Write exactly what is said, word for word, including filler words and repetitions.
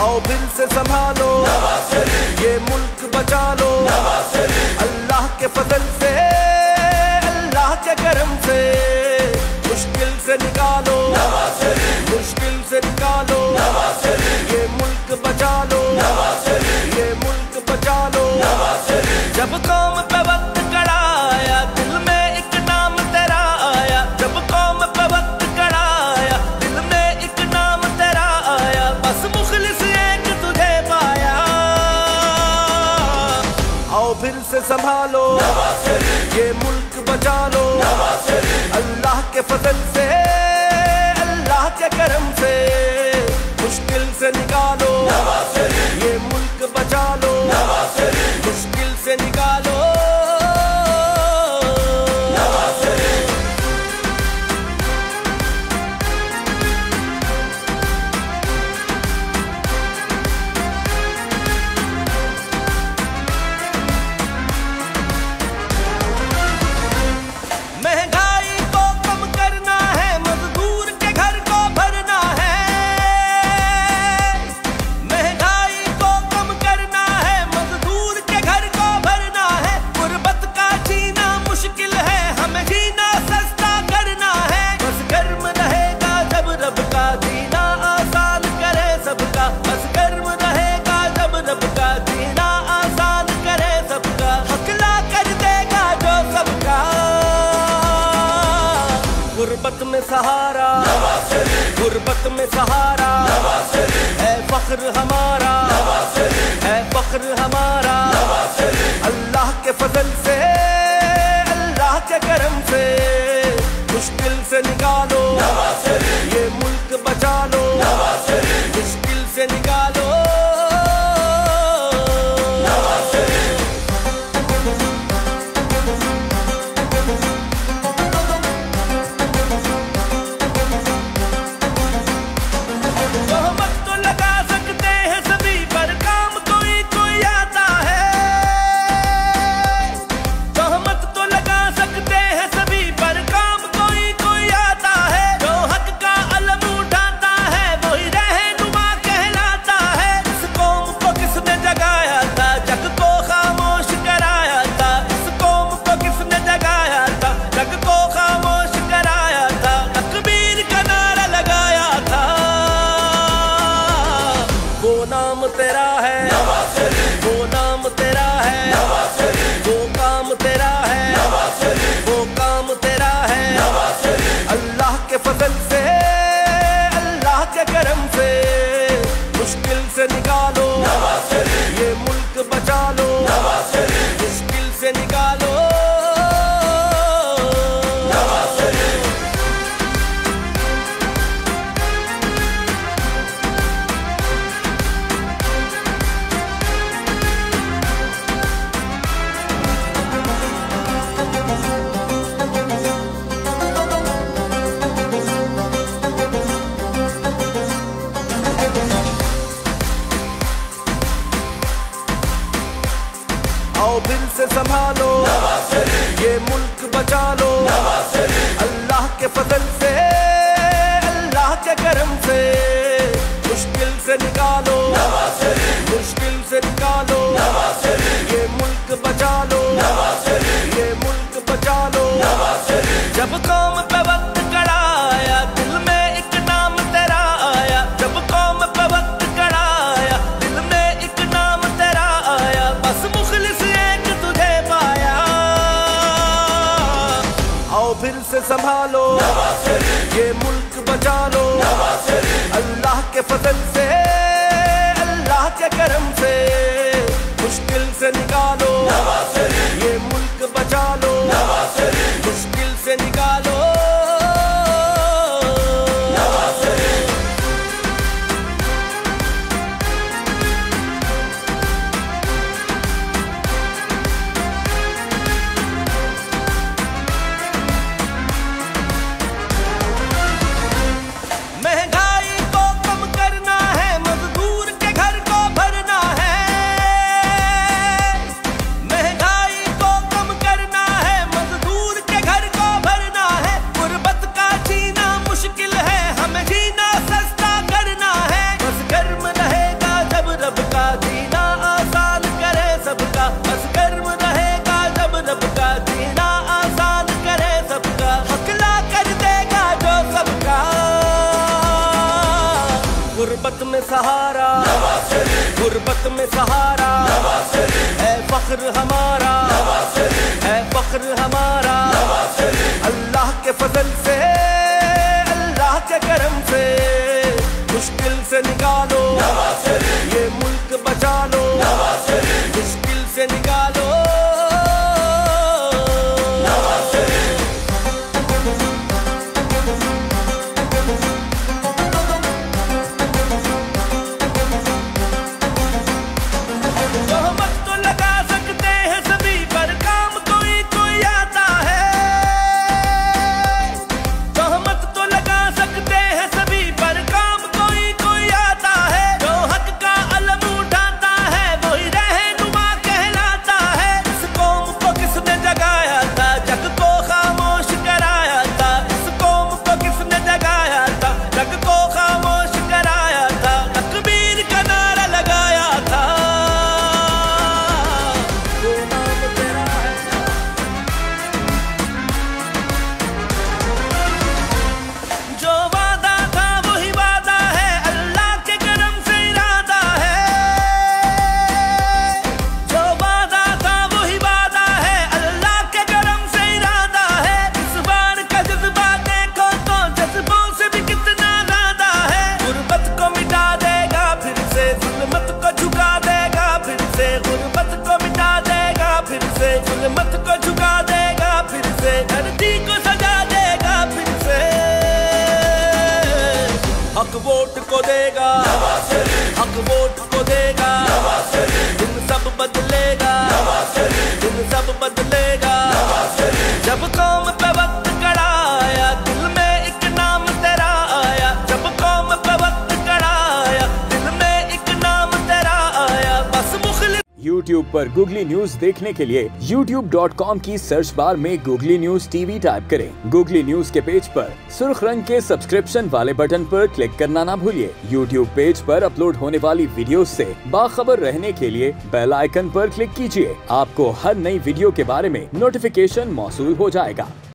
आओ फिर से संभालो ये मुल्क बचा लो अल्लाह के फजल से, अल्लाह के करम से मुश्किल से निकालो, मुश्किल से निकालो ये मुल्क बचा लो, ये मुल्क बचा लो। जब कौम पे वक्त कड़ा आया दिल में एक नाम तेरा आया, जब कौम पे वक्त कड़ा आया दिल में एक नाम तेरा आया, बस मुखलिस एक तुझे पाया। आओ फिर से संभालो ये मुल्क बचा लो अल्लाह के फजल से, अल्लाह के करम से मुश्किल से निकालो ये मुल्क बचा लो, मुश्किल से निकालो। महंगाई को कम करना है, मजदूर के घर को भरना है, महंगाई को कम करना है, मजदूर के घर को भरना है, गुर्बत का जीना मुश्किल है, हमें जीना सस्ता करना है, बस गर्म रहेगा जब रब का जीना आसान करे सबका, बस गर्म रहेगा जब रब का जीना आसान करे सबका, हकला कर देगा जो सबका। गुर्बत में सहारा, गुर्बत में सहारा है फख्र हमारा, है फख्र हमारा अल्लाह के फजल से, अल्लाह के करम से मुश्किल से निकालो ये मुल्क बचा लो, मुश्किल से निकालो। तोहमत तो लगा सकते हैं सभी पर काम कोई कोई आता है, तोहमत तो लगा सकते हैं सभी पर काम कोई कोई आता है, जो हक का अलम उठाता है वही रहनुमा कहलाता है। इस कौम को किसने जगाया था, जग को खामोश कराया था, इस कौम को किसने जगाया था, जग को खामोश कराया था, तकबीर का नारा लगाया था। वो नाम तेरा है, वो नाम तेरा है, वो काम तेरा है, वो काम तेरा है अल्लाह के फजल से, अल्लाह के करम से मुश्किल से निकालो ये मुल्क बचा लो, मुश्किल से निकालो। आओ फिर से संभालो ये मुल्क बचा लो अल्लाह के फजल से, अल्लाह के करम से मुश्किल से निकालो, मुश्किल से निकालो ये मुल्क बचा लो, ये मुल्क बचा लो। जब कौम पे वक्त कड़ा आया दिल में एक नाम तेरा आया, जब कौम पे वक्त कड़ा आया दिल में एक नाम तेरा आया, बस मुखलिस एक तुझे पाया। आओ फिर से संभालो ये मुल्क बचा लो अल्लाह के फजल से, अल्लाह के करम से मुश्किल से निकालो ये मुल्क बचा लो, मुश्किल से निकालो। महंगाई को कम करना गुर्बत में सहारा, गुर्बत में सहारा, है फख्र हमारा, है फख्र हमारा। अल्लाह के फजल से, अल्लाह के करम से मुश्किल से निकालो, ये मुल्क बचा लो, मुश्किल से निकालो। मत को झुका देगा फिर से, धरती को सजा देगा फिर से। हक वोट को देगा, हक वोट को देगा, दिन सब बदलेगा, दिन सब बदलेगा। जब कौम पे वक्त कड़ा आया, दिल में एक नाम तेरा आया। जब कौम पे वक्त कड़ा आया, दिल में एक नाम तेरा आया। बस मुखलिस। यूट्यूब पर गूगली न्यूज देखने के लिए यूट्यूब डॉट कॉम की सर्च बार में गूगली न्यूज टीवी टाइप करें। गूगली न्यूज के पेज पर सुर्ख रंग के सब्सक्रिप्शन वाले बटन पर क्लिक करना ना भूलिए। यूट्यूब पेज पर अपलोड होने वाली वीडियो से बाखबर रहने के लिए बेल आइकन पर क्लिक कीजिए। आपको हर नई वीडियो के बारे में नोटिफिकेशन मौसूल हो जाएगा।